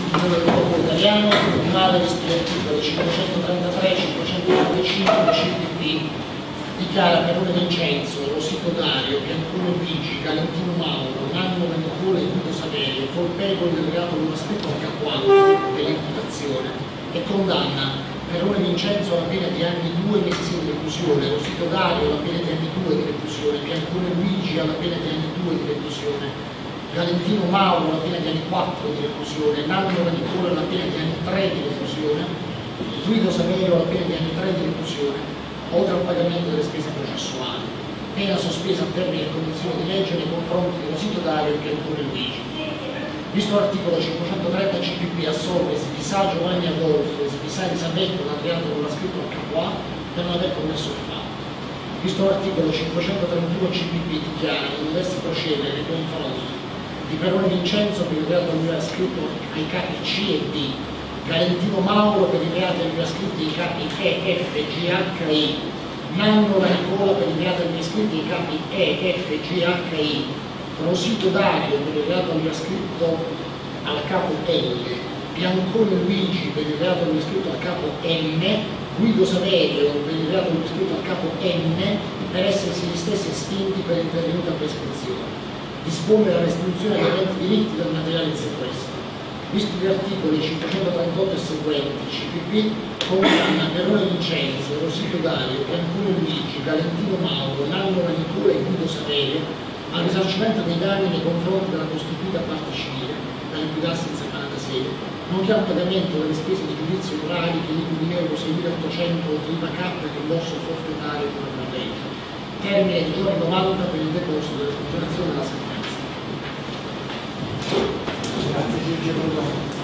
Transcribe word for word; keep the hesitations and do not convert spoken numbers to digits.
istituzione del corpo italiano, tribunale degli articoli cinquecentotrentatré, cinquecentotrentacinque, C P P, dichiara Perone Vincenzo, Rosito Dario, Biancone Luigi, Galentino Mauro, Nanno Menopole e Guido Saverio colpevoli del reato dello scritto al capo alto dell'imputazione e condanna Perone Vincenzo alla pena di anni due mesi di reclusione, Rosito Dario alla pena di anni due di reclusione, Biancone Luigi alla pena di anni due di reclusione, Galentino Mauro alla pena di anni quattro di reclusione, Nanno Menopole alla pena di anni tre di reclusione, Guido Saverio alla pena di anni tre di reclusione, oltre al pagamento delle spese processuali, pena sospesa a termine e condizioni di legge nei confronti di Rosito Dario e Biancone Luigi. Visto l'articolo cinquecentotrenta C P P assolve Sbisà Giovanni Adolfo e Sbisà Elisabetta dal reato con la scritto al capo A per non aver commesso il fatto. Visto l'articolo cinquecentotrentuno C P P dichiara che dovesse procedere nei confronti di Perone Vincenzo per il reato che aveva scritto ai capi C e D, Galentino Mauro per i reati che aveva scritto ai capi E, F, G, H, I, Nanno Nicola per i reati che aveva scritto ai capi E, F, G, H, I, Rosito Dario per il reato che aveva scritto al capo L, Biancone Luigi per il reato che aveva scritto al capo M, Guido Saverio per il reato che aveva scritto al capo N, per essersi gli stessi estinti per intervenuta prescrizione. Dispone la restituzione dei eventi diritti del materiale in sequestro. Visti gli articoli cinquecentotrentotto e seguenti, C P P condanna Perone Vincenzo, Rosito Dario, Biancone Luigi, Galentino Mauro, Nanno Nicola e Guido Saverio al risarcimento dei danni nei confronti della costituita parte civile, da liquidarsi in settantasei, nonché al pagamento delle spese di giudizio orali che liquidi in euro seimilaottocento di I V A K e rimborso forfettario come per legge. Termine di giorni novanta per il deposito della funzionazione della sentenza. Grazie Giorgio.